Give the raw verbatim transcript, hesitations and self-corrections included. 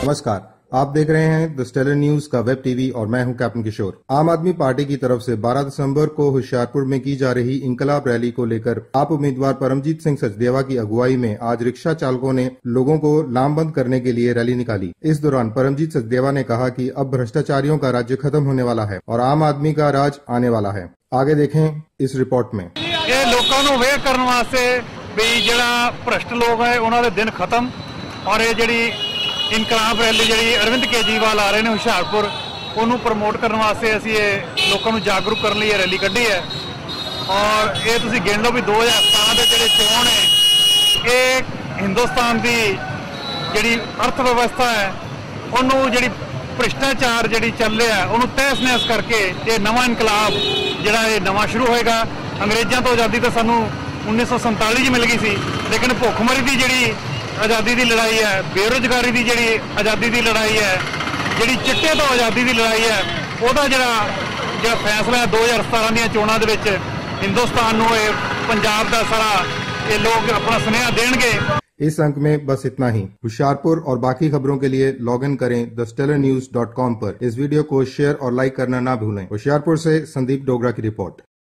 नमस्कार, आप देख रहे हैं द स्टेलर न्यूज का वेब टीवी और मैं हूं कैप्टन किशोर। आम आदमी पार्टी की तरफ से बारह दिसंबर को होशियारपुर में की जा रही इंकलाब रैली को लेकर आप उम्मीदवार परमजीत सिंह सचदेवा की अगुवाई में आज रिक्शा चालकों ने लोगों को लामबंद करने के लिए रैली निकाली। इस दौरान परमजीत सचदेवा ने कहा कि अब भ्रष्टाचारियों का राज्य खत्म होने वाला है और आम आदमी का राज आने वाला है। आगे देखें इस रिपोर्ट में। ये लोगों को अवेयर करने वास्ते भी जिहड़ा भ्रष्ट लोग है उन्होंने दिन खत्म और ये जिहड़ी इनकलाब रैली जी अरविंद केजरीवाल आ रहे हैं होशियारपुर उन्होंने प्रमोट करने वास्ते असी ये लोगों को जागरूक करने लिए रैली कढ़ी है। और ये तुसीं गिन लो भी दो हज़ार सतारह के जिहड़े चोण है ये हिंदुस्तान की जिहड़ी अर्थव्यवस्था है उन्होंने जिहड़ी भ्रष्टाचार जिहड़ी चल रहा है उन्होंने तहस नहस करके ये नवा इनकलाब जिहड़ा ये नवा शुरू होएगा। अंग्रेजों तो आज़ादी तो सानू उन्नीस सौ संताली मिल गई सी, लेकिन भुखमरी की जिहड़ी आज़ादी की लड़ाई है, बेरोजगारी की जिहड़ी आज़ादी की लड़ाई है, जिहड़ी चिट्टे तो आज़ादी की लड़ाई है, वह जिहड़ा जिहड़ा फैसला है दो हज़ार सतारह दी चोणां दे विच हिंदुस्तान नूं पंजाब का सारा ये लोग अपना सुनेहा देणगे। इस अंक में बस इतना ही। होशियारपुर और बाकी खबरों के लिए लॉग इन करें the stellar news dot com पर। इस वीडियो को शेयर और लाइक करना ना भूलें। होशियारपुर से संदीप डोगरा की रिपोर्ट।